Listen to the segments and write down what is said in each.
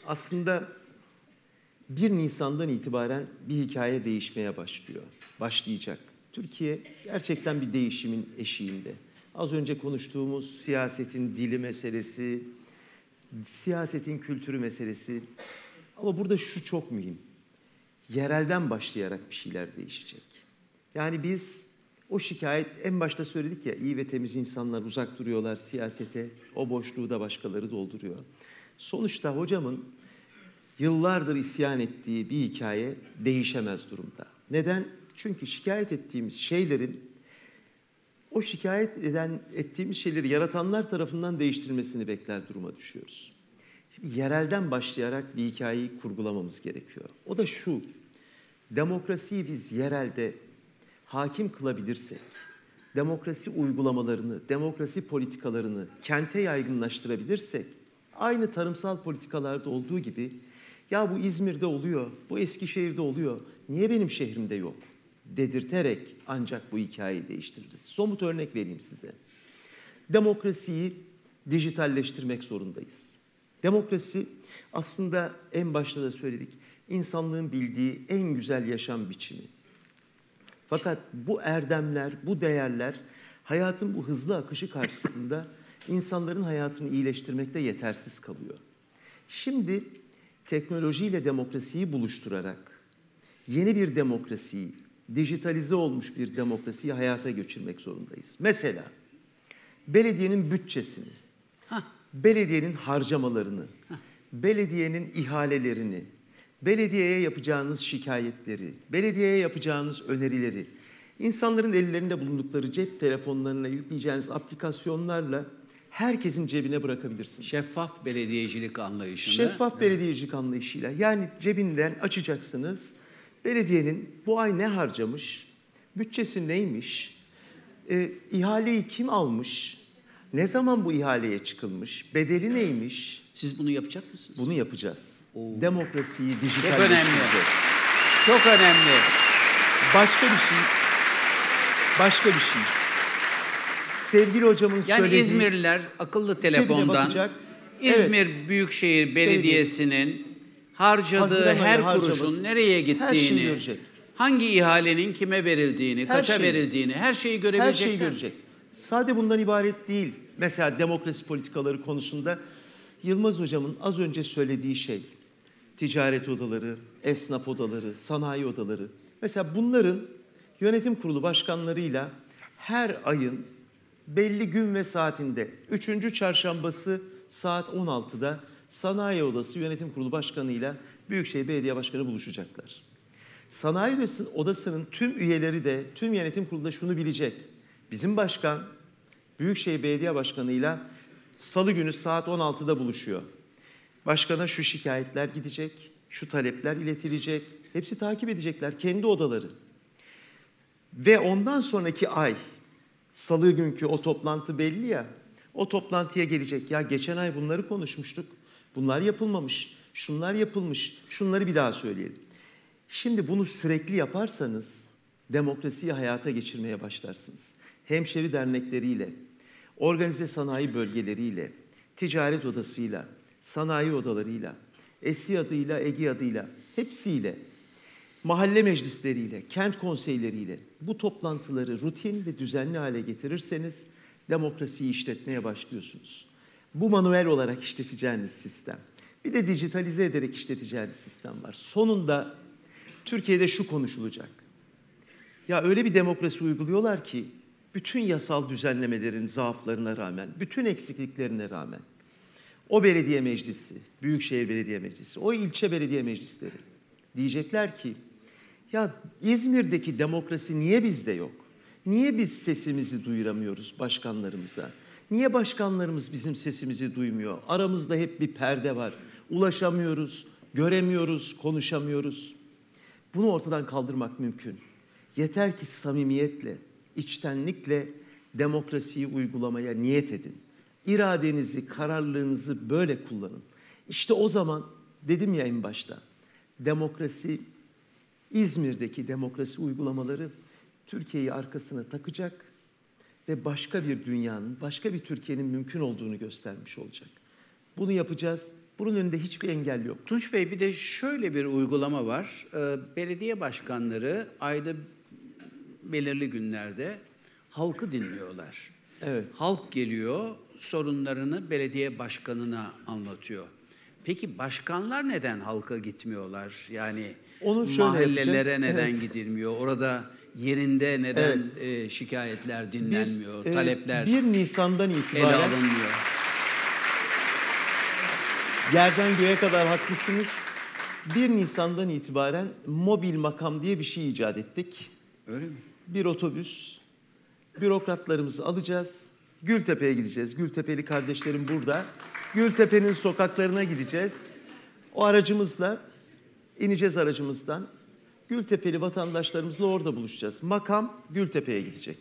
Aslında 1 Nisan'dan itibaren bir hikaye değişmeye başlayacak. Türkiye gerçekten bir değişimin eşiğinde. Az önce konuştuğumuz siyasetin dili meselesi, siyasetin kültürü meselesi. Ama burada şu çok mühim. Yerelden başlayarak bir şeyler değişecek. Yani biz o şikayet, en başta söyledik ya, iyi ve temiz insanlar uzak duruyorlar siyasete, o boşluğu da başkaları dolduruyor. Sonuçta hocamın yıllardır isyan ettiği bir hikaye değişemez durumda. Neden? Çünkü şikayet ettiğimiz şeylerin, o ettiğimiz şeyleri yaratanlar tarafından değiştirilmesini bekler duruma düşüyoruz. Şimdi yerelden başlayarak bir hikayeyi kurgulamamız gerekiyor. O da şu: demokrasiyi biz yerelde hakim kılabilirsek, demokrasi uygulamalarını, demokrasi politikalarını kente yaygınlaştırabilirsek, aynı tarımsal politikalarda olduğu gibi, ya bu İzmir'de oluyor, bu Eskişehir'de oluyor, niye benim şehrimde yok dedirterek ancak bu hikayeyi değiştiririz. Somut örnek vereyim size. Demokrasiyi dijitalleştirmek zorundayız. Demokrasi aslında en başta da söyledik, insanlığın bildiği en güzel yaşam biçimi. Fakat bu erdemler, bu değerler hayatın bu hızlı akışı karşısında insanların hayatını iyileştirmekte yetersiz kalıyor. Şimdi teknolojiyle demokrasiyi buluşturarak yeni bir demokrasiyi, dijitalize olmuş bir demokrasiyi hayata geçirmek zorundayız. Mesela belediyenin bütçesini, belediyenin harcamalarını, belediyenin ihalelerini, belediyeye yapacağınız şikayetleri, belediyeye yapacağınız önerileri, insanların ellerinde bulundukları cep telefonlarına yükleyeceğiniz aplikasyonlarla herkesin cebine bırakabilirsiniz. Şeffaf belediyecilik anlayışını. Şeffaf belediyecilik anlayışıyla. Yani cebinden açacaksınız. Belediyenin bu ay ne harcamış, bütçesi neymiş, ihaleyi kim almış, ne zaman bu ihaleye çıkılmış, bedeli neymiş? Siz bunu yapacak mısınız? Bunu yapacağız. Demokrasiyi Çok dijitalleştireceğiz. önemli. Çok önemli. Başka bir şey. Sevgili hocamın Yani söylediği... İzmirliler akıllı telefondan İzmir Büyükşehir Belediyesi'nin harcadığı her kuruşun nereye gittiğini, hangi ihalenin kime verildiğini, kaça verildiğini, her şeyi görebilecekler. Her şeyi görecek. Sadece bundan ibaret değil. Mesela demokrasi politikaları konusunda Yılmaz hocamın az önce söylediği şey, ticaret odaları, esnaf odaları, sanayi odaları. Mesela bunların yönetim kurulu başkanlarıyla her ayın belli gün ve saatinde, 3. çarşambası saat 16'da Sanayi Odası Yönetim Kurulu Başkanı'yla Büyükşehir Belediye Başkanı buluşacaklar. Sanayi Odası'nın tüm üyeleri de, tüm yönetim kurulu da şunu bilecek: bizim başkan Büyükşehir Belediye Başkanı'yla Salı günü saat 16'da buluşuyor. Başkana şu şikayetler gidecek, şu talepler iletilecek, hepsi takip edecekler kendi odaları. Ve ondan sonraki ay, Salı günkü o toplantı belli ya, o toplantıya gelecek. Ya geçen ay bunları konuşmuştuk, bunlar yapılmamış, şunlar yapılmış, şunları bir daha söyleyelim. Şimdi bunu sürekli yaparsanız demokrasiyi hayata geçirmeye başlarsınız. Hemşeri dernekleriyle, organize sanayi bölgeleriyle, ticaret odasıyla, sanayi odalarıyla, ESİ adıyla, EGİ adıyla, hepsiyle, mahalle meclisleriyle, kent konseyleriyle bu toplantıları rutin ve düzenli hale getirirseniz demokrasiyi işletmeye başlıyorsunuz. Bu manuel olarak işleteceğiniz sistem. Bir de dijitalize ederek işleteceğiniz sistem var. Sonunda Türkiye'de şu konuşulacak: ya öyle bir demokrasi uyguluyorlar ki bütün yasal düzenlemelerin zaaflarına rağmen, bütün eksikliklerine rağmen o belediye meclisi, Büyükşehir Belediye Meclisi, o ilçe belediye meclisleri diyecekler ki ya İzmir'deki demokrasi niye bizde yok? Niye biz sesimizi duyuramıyoruz başkanlarımıza? Niye başkanlarımız bizim sesimizi duymuyor? Aramızda hep bir perde var. Ulaşamıyoruz, göremiyoruz, konuşamıyoruz. Bunu ortadan kaldırmak mümkün. Yeter ki samimiyetle, içtenlikle demokrasiyi uygulamaya niyet edin. İradenizi, kararlılığınızı böyle kullanın. İşte o zaman dedim ya en başta, demokrasi, İzmir'deki demokrasi uygulamaları Türkiye'yi arkasına takacak ve başka bir dünyanın, başka bir Türkiye'nin mümkün olduğunu göstermiş olacak. Bunu yapacağız. Bunun önünde hiçbir engel yok. Tunç Bey, bir de şöyle bir uygulama var. Belediye başkanları ayda belirli günlerde halkı dinliyorlar. Evet. Halk geliyor, sorunlarını belediye başkanına anlatıyor. Peki başkanlar neden halka gitmiyorlar? Yani onu şöyle mahallelere yapacağız. neden gidilmiyor? Orada yerinde neden şikayetler dinlenmiyor, talepler 1 Nisan'dan itibaren ele alınmıyor? Yerden göğe kadar haklısınız. 1 Nisan'dan itibaren mobil makam diye bir şey icat ettik. Öyle mi? Bir otobüs, bürokratlarımızı alacağız. Gültepe'ye gideceğiz. Gültepe'li kardeşlerim burada. Gültepe'nin sokaklarına gideceğiz. O aracımızla ineceğiz aracımızdan. Gültepe'li vatandaşlarımızla orada buluşacağız. Makam Gültepe'ye gidecek.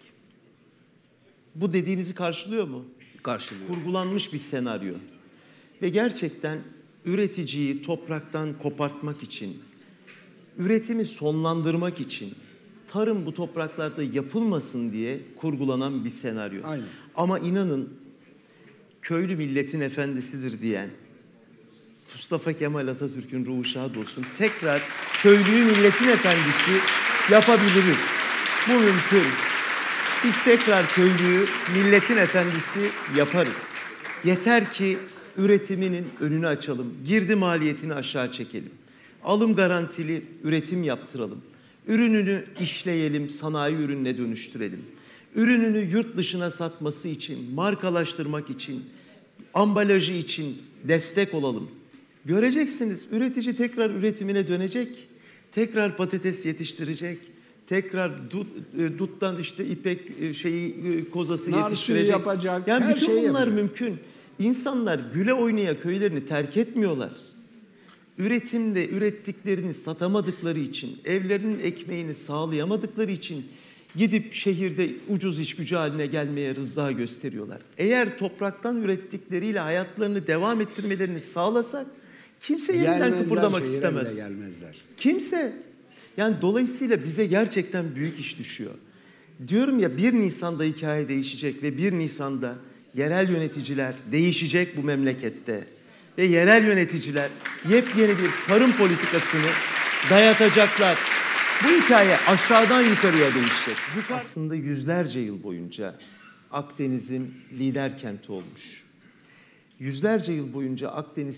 Bu dediğinizi karşılıyor mu? Karşılıyor. Kurgulanmış bir senaryo. Ve gerçekten üreticiyi topraktan kopartmak için, üretimi sonlandırmak için, tarım bu topraklarda yapılmasın diye kurgulanan bir senaryo. Aynen. Ama inanın, köylü milletin efendisidir diyen Mustafa Kemal Atatürk'ün ruhu şad olsun, tekrar köylüyü milletin efendisi yapabiliriz. Bu mümkün. Biz tekrar köylüyü milletin efendisi yaparız. Yeter ki üretiminin önünü açalım. Girdi maliyetini aşağı çekelim. Alım garantili üretim yaptıralım. Ürününü işleyelim, sanayi ürününe dönüştürelim. Ürününü yurt dışına satması için, markalaştırmak için, ambalajı için destek olalım. Göreceksiniz, üretici tekrar üretimine dönecek. Tekrar patates yetiştirecek. Tekrar duttan işte ipek kozası nar yetiştirecek. Yapacak. Yani her bütün şeyi bunlar yapacak. mümkün. İnsanlar güle oynaya köylerini terk etmiyorlar. Üretimde ürettiklerini satamadıkları için, evlerinin ekmeğini sağlayamadıkları için gidip şehirde ucuz iş gücü haline gelmeye rıza gösteriyorlar. Eğer topraktan ürettikleriyle hayatlarını devam ettirmelerini sağlasak kimse yeniden kıpırdamak istemez. Gelmezler. Kimse. Yani dolayısıyla bize gerçekten büyük iş düşüyor. Diyorum ya, 1 Nisan'da hikaye değişecek ve 1 Nisan'da yerel yöneticiler değişecek bu memlekette. Ve yerel yöneticiler yepyeni bir tarım politikasını dayatacaklar. Bu hikaye aşağıdan yukarıya değişecek. Aslında yüzlerce yıl boyunca Akdeniz'in lider kenti olmuş. Yüzlerce yıl boyunca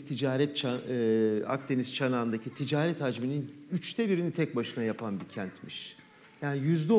Akdeniz çanağındaki ticaret hacminin 1/3'ünü tek başına yapan bir kentmiş. Yani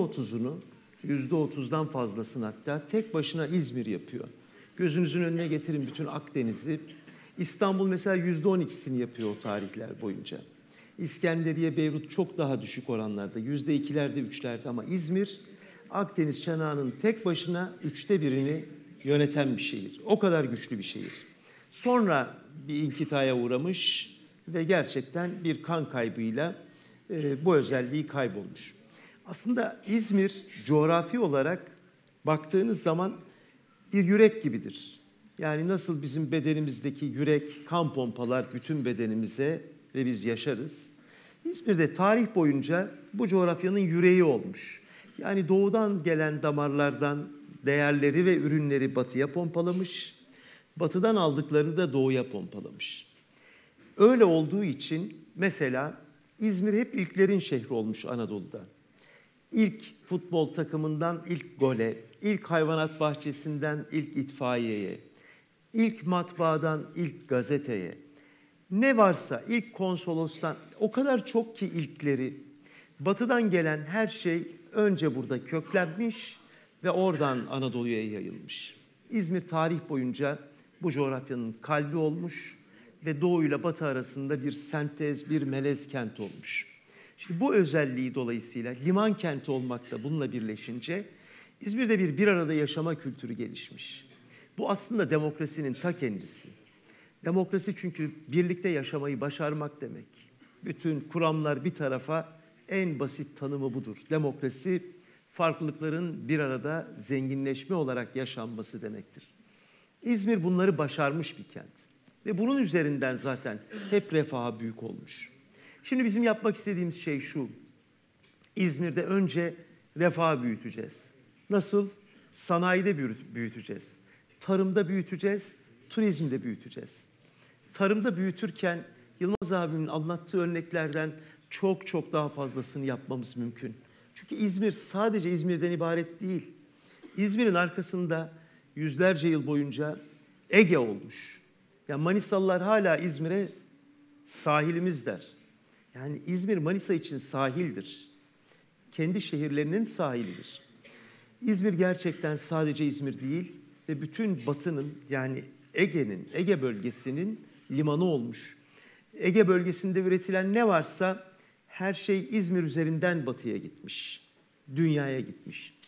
%30'dan fazlasını hatta tek başına İzmir yapıyor. Gözünüzün önüne getirin bütün Akdeniz'i. İstanbul mesela %12'sini yapıyor o tarihler boyunca. İskenderiye, Beyrut çok daha düşük oranlarda, %2'lerde, 3'lerde, ama İzmir Akdeniz çanağının tek başına 1/3'ünü yöneten bir şehir. O kadar güçlü bir şehir. Sonra bir inkitaya uğramış ve gerçekten bir kan kaybıyla bu özelliği kaybolmuş. Aslında İzmir coğrafi olarak baktığınız zaman bir yürek gibidir. Yani nasıl bizim bedenimizdeki yürek kan pompalar bütün bedenimize ve biz yaşarız. İzmir'de tarih boyunca bu coğrafyanın yüreği olmuş. Yani doğudan gelen damarlardan değerleri ve ürünleri batıya pompalamış, batıdan aldıklarını da doğuya pompalamış. Öyle olduğu için mesela İzmir hep ilklerin şehri olmuş Anadolu'da. İlk futbol takımından ilk gole, ilk hayvanat bahçesinden ilk itfaiyeye, ilk matbaadan ilk gazeteye, ne varsa ilk konsolostan, o kadar çok ki ilkleri, batıdan gelen her şey önce burada köklenmiş ve oradan Anadolu'ya yayılmış. İzmir tarih boyunca bu coğrafyanın kalbi olmuş ve doğu ile batı arasında bir sentez, bir melez kent olmuş. Şimdi bu özelliği dolayısıyla liman kenti olmak da bununla birleşince İzmir'de bir arada yaşama kültürü gelişmiş. Bu aslında demokrasinin ta kendisi. Demokrasi çünkü birlikte yaşamayı başarmak demek. Bütün kuramlar bir tarafa, en basit tanımı budur. Demokrasi, farklılıkların bir arada zenginleşme olarak yaşanması demektir. İzmir bunları başarmış bir kent. Ve bunun üzerinden zaten hep refaha büyük olmuş. Şimdi bizim yapmak istediğimiz şey şu: İzmir'de önce refahı büyüteceğiz. Nasıl? Sanayide büyüteceğiz. Tarımda büyüteceğiz, turizmde büyüteceğiz. tarımda büyütürken Yılmaz abimin anlattığı örneklerden çok çok daha fazlasını yapmamız mümkün. Çünkü İzmir sadece İzmir'den ibaret değil. İzmir'in arkasında yüzlerce yıl boyunca Ege olmuş. Yani Manisalılar hala İzmir'e sahilimiz der. Yani İzmir Manisa için sahildir. Kendi şehirlerinin sahilidir. İzmir gerçekten sadece İzmir değil ve bütün Batı'nın, yani Ege'nin, Ege bölgesinin limanı olmuş. Ege bölgesinde üretilen ne varsa her şey İzmir üzerinden Batı'ya gitmiş, dünyaya gitmiş.